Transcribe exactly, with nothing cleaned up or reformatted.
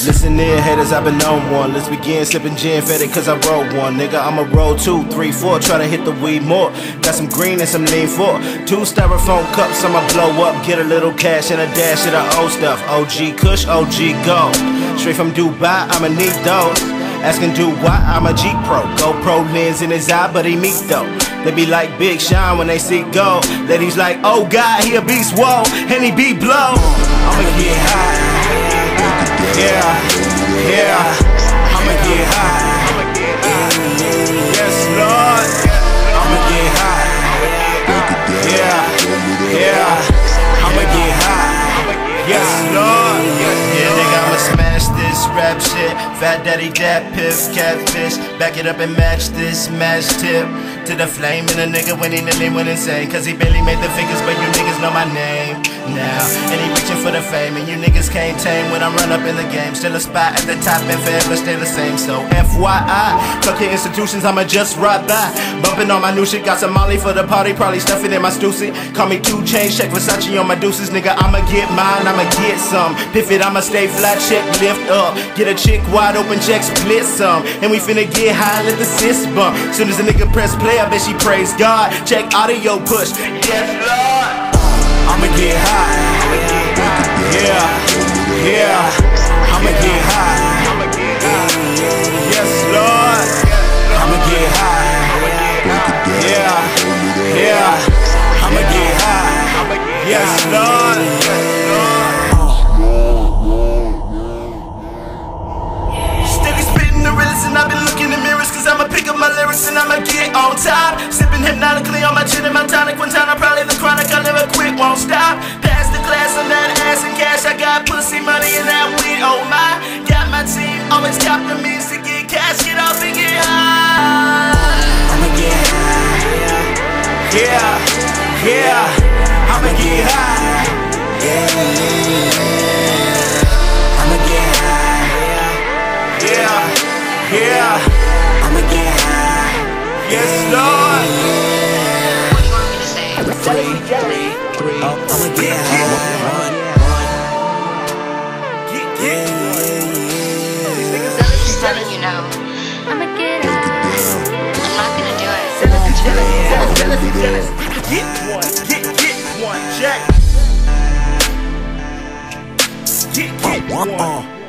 Listen here, haters, I've been on one. Let's begin sipping gin, fed it cause I roll one. Nigga, I'ma roll two, three, four, try to hit the weed more. Got some green and some lean four. Two styrofoam cups, I'ma blow up. Get a little cash and a dash of the old stuff. O G Kush, O G Gold. Straight from Dubai, I'ma need those. Asking do why, I'm a G Pro. GoPro lens in his eye, but he meek though. They be like Big Sean when they see gold. Ladies like, oh God, he a beast, whoa, and he be blow. I'ma get high. Yeah, yeah. I'ma get high. Yes, Lord. I'ma get high. Yeah, yeah. I'ma get high. Yes, Lord. Yeah, nigga, I'ma smash this rap shit. Fat Daddy Dap, Piff, Catfish. Back it up and match this match tip to the flame. And a nigga when he nearly went insane, cause he barely made the figures, but you niggas know my name now. And he reaching for the fame, and you niggas can't tame when I run up in the game. Still a spot at the top and forever stay the same. So F Y I, fuck your institutions, I'ma just ride by. Bumping on my new shit, got some Molly for the party, probably stuff it in my Stussy. Call me two chains, check Versace on my deuces. Nigga, I'ma get mine, I'ma get some. Pivot, I'ma stay flat, check, lift up. Get a chick wide open, check, split some. And we finna get high, let the sis bump. Soon as a nigga press play, I bet she praise God. Check audio push, yes Lord. I'ma get high. Yeah, yeah. I'ma get high. Yes Lord. I'ma get high. Yeah, yeah. I'ma get high. Yes Lord. And I've been looking in mirrors, cause I'ma pick up my lyrics and I'ma get on top. Sipping hypnotically on my chin and my tonic. One time I'm probably the chronic, I never quit, won't stop. Pass the class on that ass and cash. I got pussy, money, and that weed, oh my. Got my team, always got the means to get cash, get off and get high. I'ma get high. Yeah, yeah. I'ma get high. Yeah, I'ma get high. Yeah. Yeah, I'ma get high. Yes, Lord. What do you want me to say? Three, three, three. Oh, I'ma get high. One, one. Yeah, yeah, yeah. So this is telling you no. I'ma get high. I'm not gonna do it. Get one, get, get one, Jack. Get, get one.